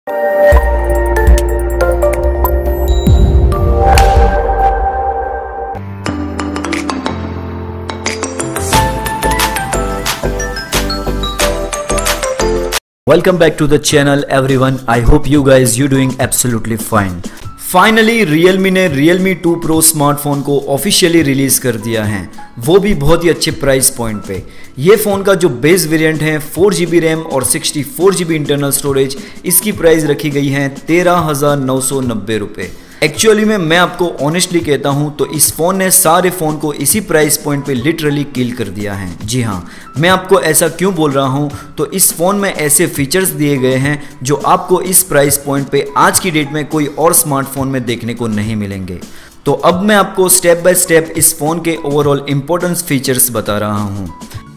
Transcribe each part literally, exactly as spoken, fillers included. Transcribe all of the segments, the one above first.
Welcome back to the channel everyone. I hope you guys you doing absolutely fine. Finally Realme ने Realme two Pro smartphone को officially release कर दिया है, वो भी बहुत ही अच्छे प्राइस पॉइंट पे। ये फ़ोन का जो बेस वेरिएंट है फोर जी बी रैम और sixty four G B internal storage, इसकी प्राइस रखी गई है तेरह हज़ार नौ सौ नब्बे रुपये। एक्चुअली में मैं आपको ऑनेस्टली कहता हूं तो इस फ़ोन ने सारे फ़ोन को इसी प्राइस पॉइंट पे लिटरली किल कर दिया है। जी हाँ, मैं आपको ऐसा क्यों बोल रहा हूं तो इस फ़ोन में ऐसे फीचर्स दिए गए हैं जो आपको इस प्राइस पॉइंट पे आज की डेट में कोई और स्मार्टफोन में देखने को नहीं मिलेंगे। तो अब मैं आपको स्टेप बाय स्टेप इस फ़ोन के ओवरऑल इंपॉर्टेंस फीचर्स बता रहा हूँ।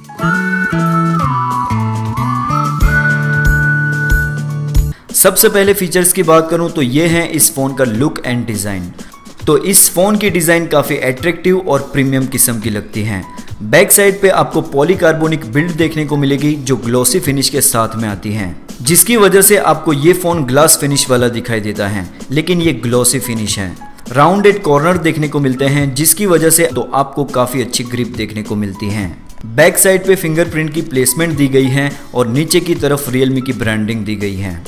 सबसे पहले फीचर्स की बात करूं तो ये है इस फ़ोन का लुक एंड डिज़ाइन। तो इस फ़ोन की डिज़ाइन काफ़ी एट्रैक्टिव और प्रीमियम किस्म की लगती है। बैक साइड पे आपको पॉलीकार्बोनिक बिल्ड देखने को मिलेगी जो ग्लॉसी फिनिश के साथ में आती है, जिसकी वजह से आपको ये फ़ोन ग्लास फिनिश वाला दिखाई देता है, लेकिन ये ग्लॉसी फिनिश है। राउंडेड कॉर्नर देखने को मिलते हैं जिसकी वजह से तो आपको काफ़ी अच्छी ग्रिप देखने को मिलती है। बैक साइड पे फिंगरप्रिंट की प्लेसमेंट दी गई है और नीचे की तरफ रियलमी की ब्रांडिंग दी गई है।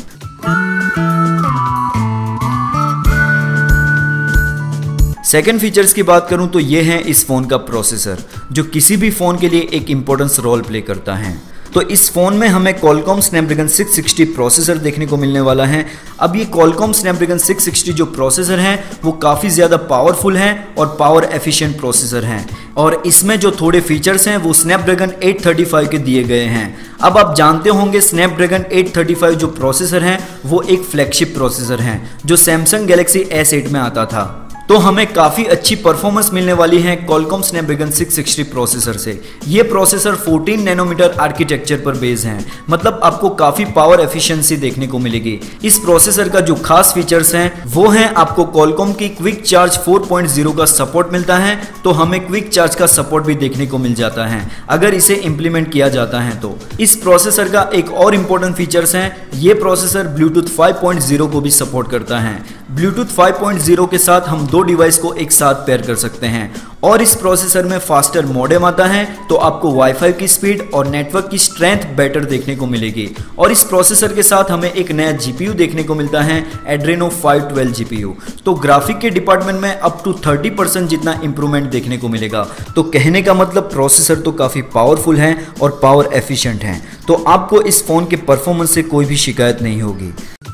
सेकेंड फीचर्स की बात करूं तो ये है इस फ़ोन का प्रोसेसर, जो किसी भी फ़ोन के लिए एक इंपॉर्टेंस रोल प्ले करता है। तो इस फ़ोन में हमें Qualcomm Snapdragon six sixty processor देखने को मिलने वाला है। अब ये Qualcomm Snapdragon सिक्स सिक्सटी जो प्रोसेसर है वो काफ़ी ज़्यादा पावरफुल है और पावर एफिशिएंट प्रोसेसर है, और इसमें जो थोड़े फीचर्स हैं वो Snapdragon एट थर्टी फाइव के दिए गए हैं। अब आप जानते होंगे Snapdragon एट थर्टी फाइव जो प्रोसेसर है वो एक फ्लैगशिप प्रोसेसर है जो Samsung Galaxy एस एट में आता था। तो हमें काफ़ी अच्छी परफॉर्मेंस मिलने वाली है Qualcomm Snapdragon six sixty processor से। ये प्रोसेसर फोर्टीन नैनोमीटर आर्किटेक्चर पर बेस है, मतलब आपको काफ़ी पावर एफिशिएंसी देखने को मिलेगी। इस प्रोसेसर का जो खास फीचर्स हैं वो हैं आपको Qualcomm की quick charge four point zero का सपोर्ट मिलता है, तो हमें क्विक चार्ज का सपोर्ट भी देखने को मिल जाता है अगर इसे इम्प्लीमेंट किया जाता है। तो इस प्रोसेसर का एक और इम्पोर्टेंट फीचर्स है, ये processor Bluetooth five point zero को भी सपोर्ट करता है। ब्लूटूथ फाइव पॉइंट ज़ीरो के साथ हम दो डिवाइस को एक साथ पेयर कर सकते हैं, और इस प्रोसेसर में फास्टर मॉडेम आता है तो आपको वाईफाई की स्पीड और नेटवर्क की स्ट्रेंथ बेटर देखने को मिलेगी। और इस प्रोसेसर के साथ हमें एक नया जीपीयू देखने को मिलता है, Adreno फाइव ट्वेल्व जीपीयू। तो ग्राफिक के डिपार्टमेंट में अप टू थर्टी परसेंट जितना इंप्रूवमेंट देखने को मिलेगा। तो कहने का मतलब प्रोसेसर तो काफ़ी पावरफुल है और पावर एफिशिएंट है, तो आपको इस फ़ोन के परफॉर्मेंस से कोई भी शिकायत नहीं होगी।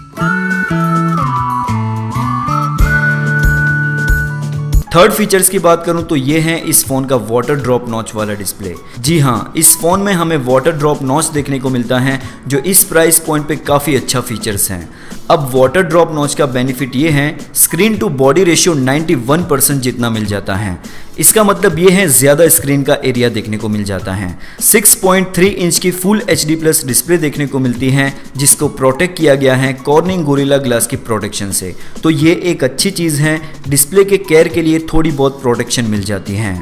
थर्ड फीचर्स की बात करूं तो ये है इस फ़ोन का वाटर ड्रॉप नॉच वाला डिस्प्ले। जी हाँ, इस फ़ोन में हमें वाटर ड्रॉप नॉच देखने को मिलता है जो इस प्राइस पॉइंट पे काफ़ी अच्छा फीचर्स हैं। अब वाटर ड्रॉप नॉच का बेनिफिट ये है, screen to body ratio ninety one percent जितना मिल जाता है। इसका मतलब ये है ज़्यादा स्क्रीन का एरिया देखने को मिल जाता है। सिक्स पॉइंट थ्री इंच की full H D plus display देखने को मिलती है जिसको प्रोटेक्ट किया गया है कॉर्निंग गोरिल्ला ग्लास की प्रोटेक्शन से। तो ये एक अच्छी चीज़ है, डिस्प्ले के केयर के लिए थोड़ी बहुत प्रोटेक्शन मिल जाती है।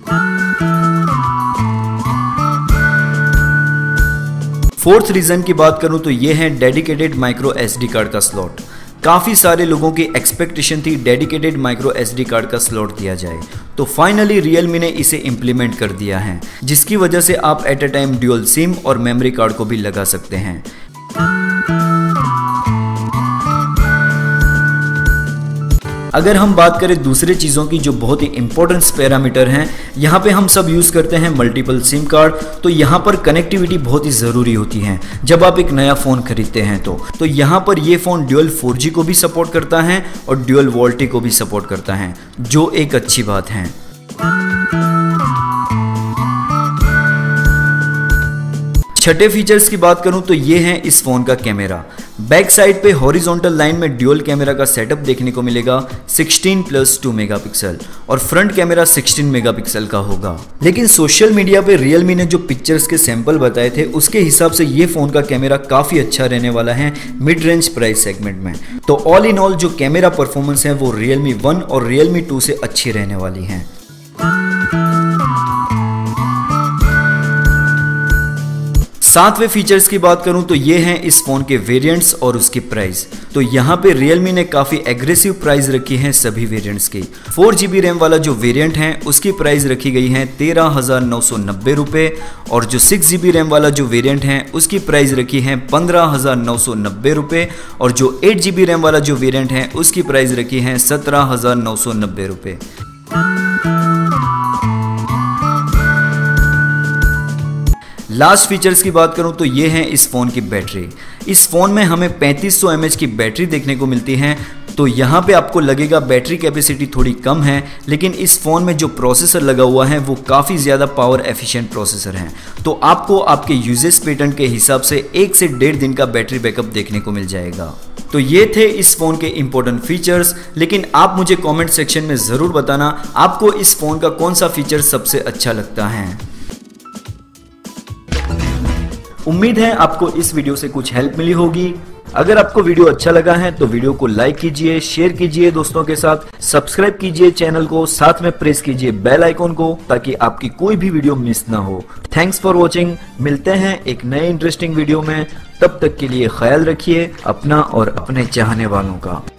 फोर्थ रीज़न की बात करूं तो ये है डेडिकेटेड माइक्रो एसडी कार्ड का स्लॉट। काफ़ी सारे लोगों की एक्सपेक्टेशन थी डेडिकेटेड माइक्रो एसडी कार्ड का स्लॉट दिया जाए, तो फाइनली Realme ने इसे इम्प्लीमेंट कर दिया है, जिसकी वजह से आप at a time dual SIM और मेमोरी कार्ड को भी लगा सकते हैं। अगर हम बात करें दूसरे चीज़ों की जो बहुत ही इंपॉर्टेंट पैरामीटर हैं, यहाँ पे हम सब यूज़ करते हैं मल्टीपल सिम कार्ड, तो यहाँ पर कनेक्टिविटी बहुत ही ज़रूरी होती है जब आप एक नया फ़ोन खरीदते हैं। तो तो यहाँ पर ये फ़ोन ड्यूल फोर जी को भी सपोर्ट करता है और ड्यूल वोल्टी को भी सपोर्ट करता है, जो एक अच्छी बात है। छठे फीचर्स की बात करूं तो ये है इस फ़ोन का कैमरा। बैक साइड पे हॉरिजॉन्टल लाइन में ड्यूल कैमरा का सेटअप देखने को मिलेगा सिक्सटीन प्लस टू मेगापिक्सल, और फ्रंट कैमरा सिक्सटीन मेगापिक्सल का होगा। लेकिन सोशल मीडिया पे Realme ने जो पिक्चर्स के सैंपल बताए थे उसके हिसाब से ये फ़ोन का कैमरा काफ़ी अच्छा रहने वाला है मिड रेंज प्राइस सेगमेंट में। तो ऑल इन ऑल जो कैमरा परफॉर्मेंस है वो Realme वन और Realme टू से अच्छी रहने वाली है। सातवें फीचर्स की बात करूं तो ये हैं इस फोन के वेरिएंट्स और उसकी प्राइस। तो यहाँ पे Realme ने काफी एग्रेसिव प्राइस रखी है सभी वेरिएंट्स की। फोर जीबी रैम वाला जो वेरिएंट है उसकी प्राइस रखी गई है तेरह हजार नौ सौ नब्बे रुपए और जो सिक्स जीबी रैम वाला जो वेरिएंट है उसकी प्राइस रखी है पंद्रह हजार नौ सौ नब्बे रुपए और जो एट जीबी रैम वाला जो वेरिएंट है उसकी प्राइस रखी है सत्रह हजार नौ सौ नब्बे रुपए। लास्ट फीचर्स की बात करूं तो ये है इस फोन की बैटरी। इस फोन में हमें पैंतीस सौ एम एच की बैटरी देखने को मिलती है। तो यहाँ पे आपको लगेगा बैटरी कैपेसिटी थोड़ी कम है, लेकिन इस फोन में जो प्रोसेसर लगा हुआ है वो काफ़ी ज़्यादा पावर एफिशिएंट प्रोसेसर है। तो आपको आपके यूजेस पैटर्न के हिसाब से एक से डेढ़ दिन का बैटरी बैकअप देखने को मिल जाएगा। तो ये थे इस फ़ोन के इंपॉर्टेंट फीचर्स, लेकिन आप मुझे कमेंट सेक्शन में ज़रूर बताना आपको इस फ़ोन का कौन सा फीचर सबसे अच्छा लगता है। उम्मीद है आपको इस वीडियो से कुछ हेल्प मिली होगी। अगर आपको वीडियो अच्छा लगा है तो वीडियो को लाइक कीजिए, शेयर कीजिए दोस्तों के साथ, सब्सक्राइब कीजिए चैनल को, साथ में प्रेस कीजिए बेल आइकॉन को ताकि आपकी कोई भी वीडियो मिस ना हो। Thanks for watching. मिलते हैं एक नए इंटरेस्टिंग वीडियो में, तब तक के लिए ख्याल रखिए अपना और अपने चाहने वालों का।